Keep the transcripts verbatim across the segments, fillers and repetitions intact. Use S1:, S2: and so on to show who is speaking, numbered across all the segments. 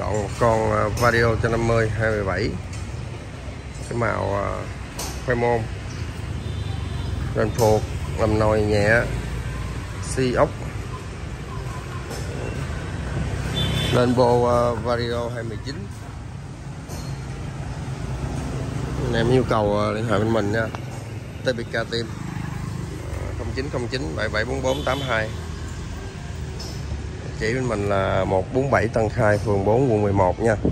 S1: Dọn một con Vario cho năm mươi hai mươi bảy, cái màu khoai môn, lên phuộc, làm nồi nhẹ, xi ốc. Lên vô Vario hai mươi chín. Anh em nhu cầu liên hệ bên mình nha. tê pê ca Team không chín không chín bảy bảy bốn bốn tám hai. Chỉ bên mình là một bốn bảy Tân Khai, phường bốn, quận mười một nha.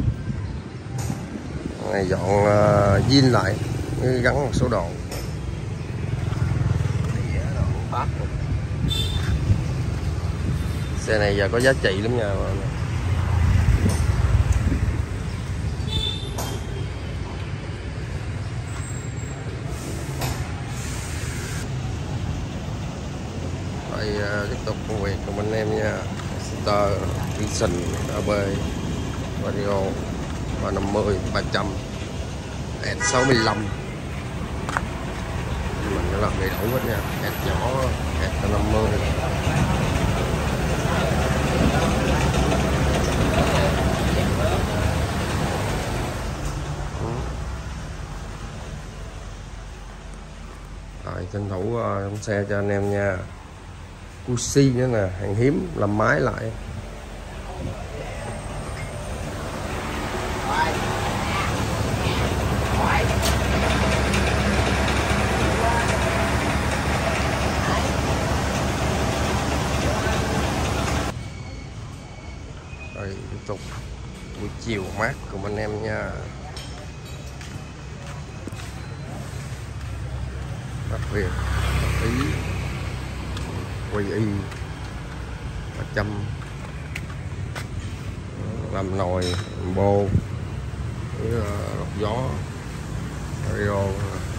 S1: Này dọn uh, zin lại, gắn một số đồ. Xe này giờ có giá trị lắm nha. Đây uh, tiếp tục công việc của anh em nha. Star Vision a bê Vario ba năm mươi ba trăm S sáu mươi lăm, mình đã làm đầy đủ hết nha. S nhỏ, S năm mươi. Rồi tranh thủ uh, trong xe cho anh em nha. Cusi nữa nè, hàng hiếm, làm máy lại. Rồi tiếp tục buổi chiều mát cùng anh em nha. Đặc biệt Ý quay y ba trăm, làm nồi, làm bô với lọc gió Vario.